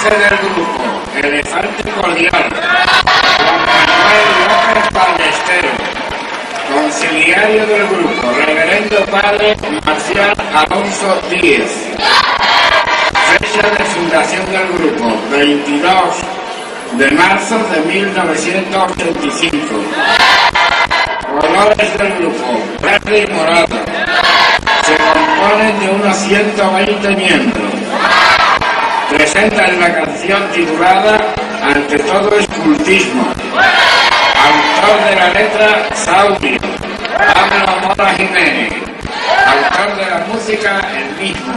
Jefe del grupo, Elefante Cordial, Juan Manuel López Ballesteros. Conciliario del grupo, Reverendo Padre Marcial Alonso Díez. Fecha de fundación del grupo, 22 de marzo de 1985. Colores del grupo, verde y morado. Se componen de unos 120 miembros. Presentan la canción titulada Ante todo es cultismo. Autor de la letra, Saurio, Pablo Mora Jiménez. Autor de la música, el mismo.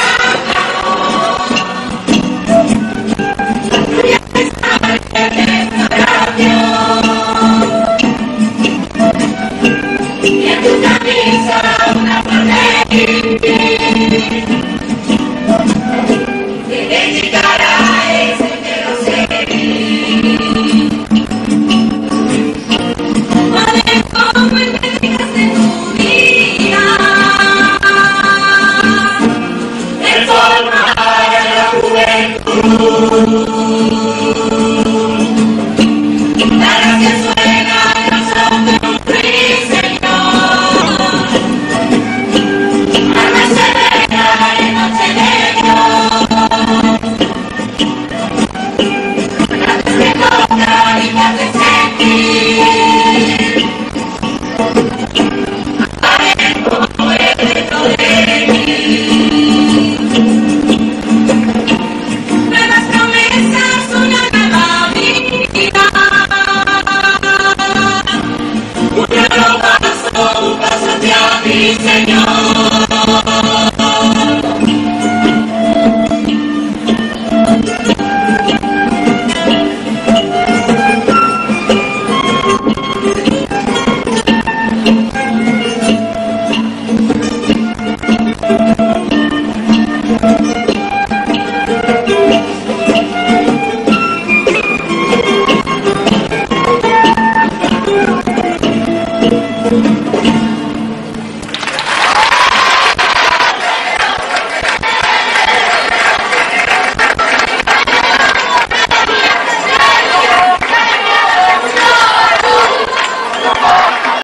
Yeah.